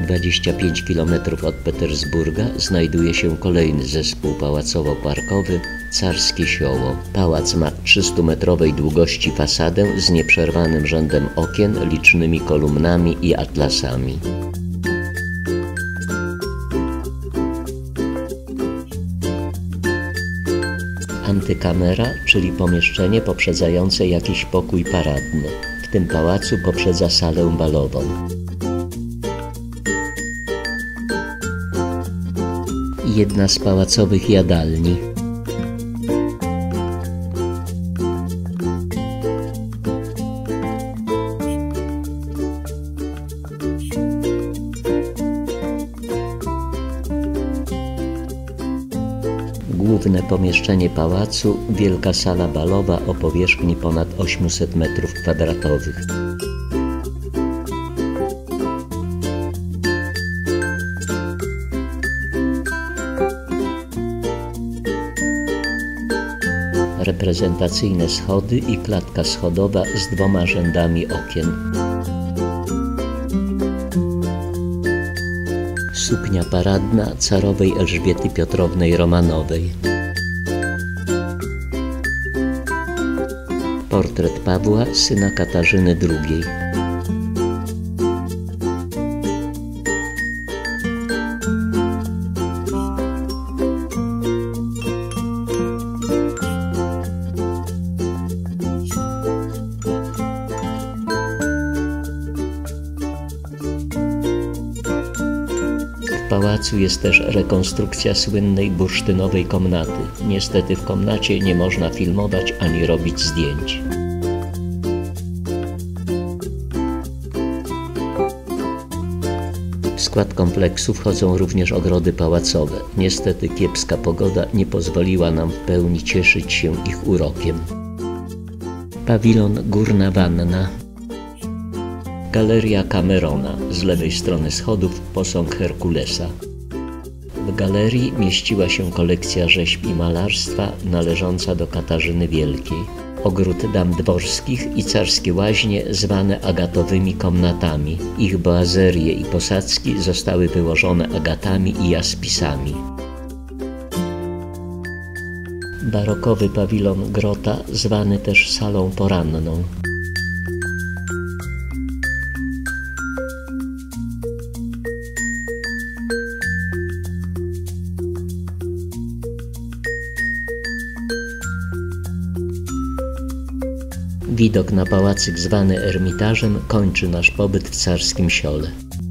25 km od Petersburga znajduje się kolejny zespół pałacowo-parkowy Carskie Sioło. Pałac ma 300-metrowej długości fasadę z nieprzerwanym rzędem okien, licznymi kolumnami i atlasami. Antykamera, czyli pomieszczenie poprzedzające jakiś pokój paradny. W tym pałacu poprzedza salę balową. Jedna z pałacowych jadalni. Główne pomieszczenie pałacu, wielka sala balowa o powierzchni ponad 800 m². Reprezentacyjne schody i klatka schodowa z 2 rzędami okien. Suknia paradna carowej Elżbiety Piotrownej Romanowej. Portret Pawła, syna Katarzyny II. W pałacu jest też rekonstrukcja słynnej bursztynowej komnaty. Niestety w komnacie nie można filmować ani robić zdjęć. W skład kompleksu wchodzą również ogrody pałacowe. Niestety kiepska pogoda nie pozwoliła nam w pełni cieszyć się ich urokiem. Pawilon Górna Wanna. Galeria Camerona, z lewej strony schodów posąg Herkulesa. W galerii mieściła się kolekcja rzeźb i malarstwa należąca do Katarzyny Wielkiej. Ogród dam dworskich i carskie łaźnie zwane agatowymi komnatami. Ich boazerie i posadzki zostały wyłożone agatami i jaspisami. Barokowy pawilon Grota, zwany też salą poranną. Widok na pałacyk zwany Ermitażem kończy nasz pobyt w Carskim Siole.